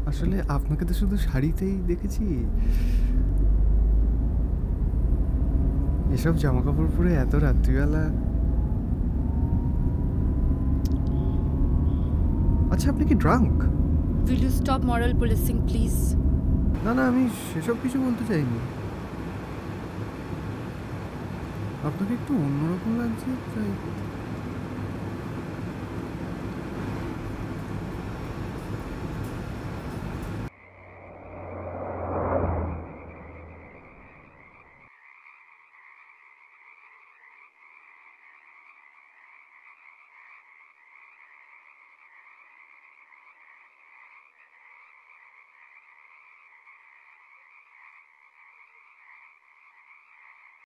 আসলে আপনাকে তো শুধু শাড়িতেই দেখেছি। এসব জামা কাপড় পরে এত রাত্রিবেলা। আচ্ছা, আপনি কি drunk? Will you stop moral policing, please? না না, আমি সেসব কিছু বলতে চাইনি। আপনাকে একটু অন্যরকম লাগছে।